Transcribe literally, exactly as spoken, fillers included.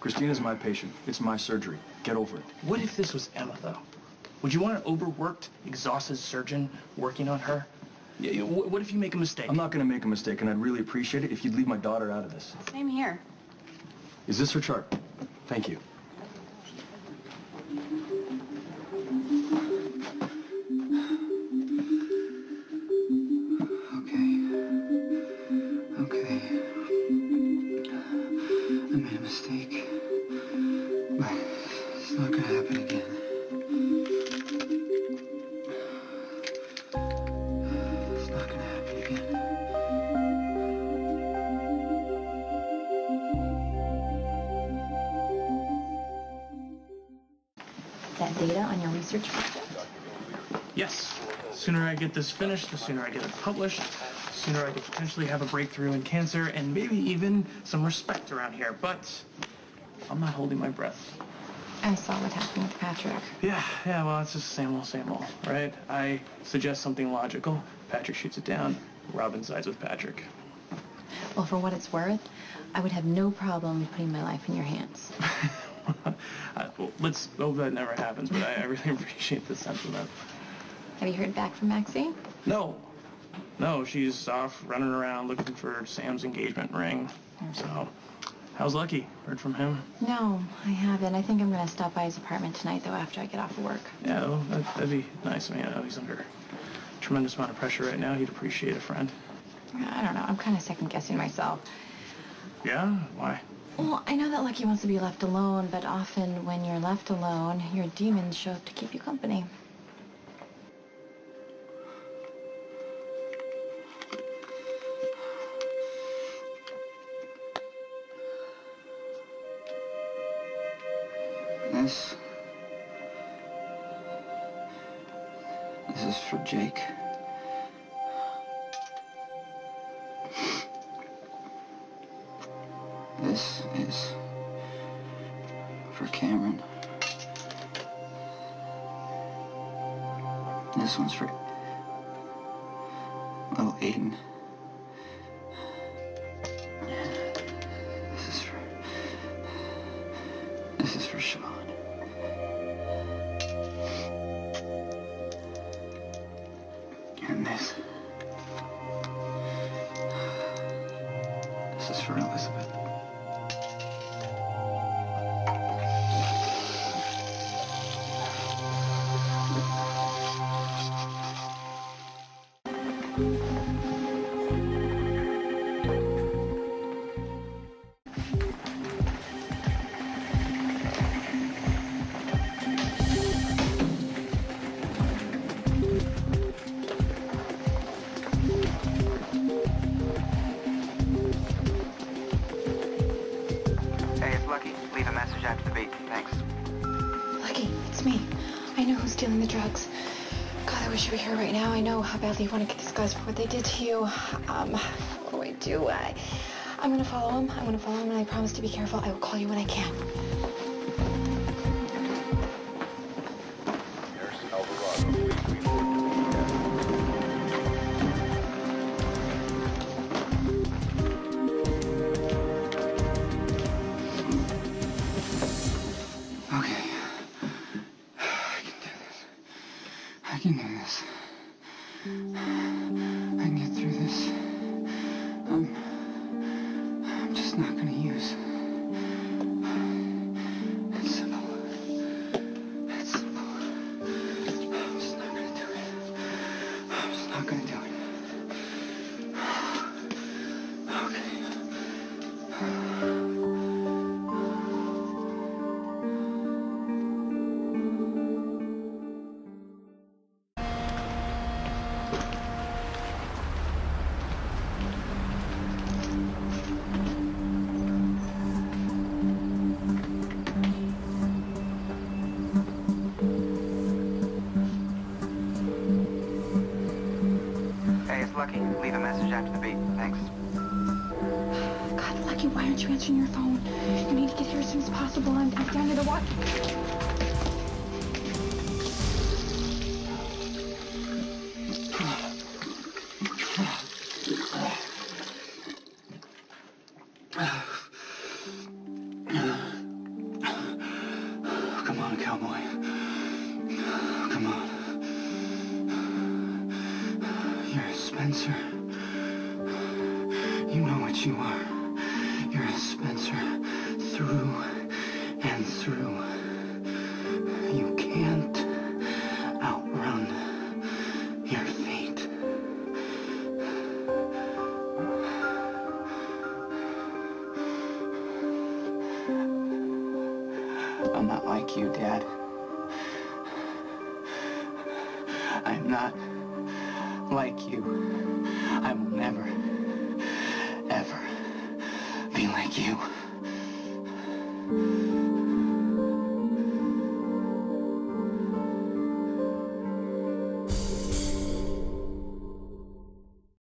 Christina's my patient. It's my surgery. Get over it. What if this was Emma, though? Would you want an overworked, exhausted surgeon working on her? Yeah, what if you make a mistake? I'm not going to make a mistake, and I'd really appreciate it if you'd leave my daughter out of this. Same here. Is this her chart? Thank you. I made a mistake, but it's not gonna happen again. It's not gonna happen again. That data on your research project? Yes. The sooner I get this finished, the sooner I get it published, the sooner I could potentially have a breakthrough in cancer and maybe even some respect around here. But I'm not holding my breath. I saw what happened with Patrick. Yeah, yeah, well, it's just same old, same old, right? I suggest something logical. Patrick shoots it down. Robin sides with Patrick. Well, for what it's worth, I would have no problem putting my life in your hands. uh, well, let's hope that never happens, but I, I really appreciate the sentiment. Have you heard back from Maxie? No. No, she's off running around looking for Sam's engagement ring. So, how's Lucky? Heard from him? No, I haven't. I think I'm going to stop by his apartment tonight, though, after I get off of work. Yeah, well, that, that'd be nice. I mean, I know he's under a tremendous amount of pressure right now. He'd appreciate a friend. I don't know. I'm kind of second-guessing myself. Yeah? Why? Well, I know that Lucky wants to be left alone, but often when you're left alone, your demons show up to keep you company. This... This is for Jake. This is for Cameron. This one's for little Aiden. This is for... This is for Sean. And this... This is for Elizabeth. Stealing the drugs. God, I wish you were here right now. I know how badly you want to get these guys for what they did to you. Um, what do I do? I, I'm gonna follow him. I'm gonna follow him, and I promise to be careful. I will call you when I can. I can do this. I can get through this. I'm... I'm just not gonna use. It's simple. It's simple. I'm just not gonna do it. I'm just not gonna do it. Lucky, leave a message after the beep. Thanks. God, Lucky, why aren't you answering your phone? You need to get here as soon as possible. I'm, I'm down here to watch. on, cowboy. Come on. You're a Spencer. You know what you are. You're a Spencer through and through. You can't outrun your fate. I'm not like you, Dad. I'm not like you. I will never, ever be like you.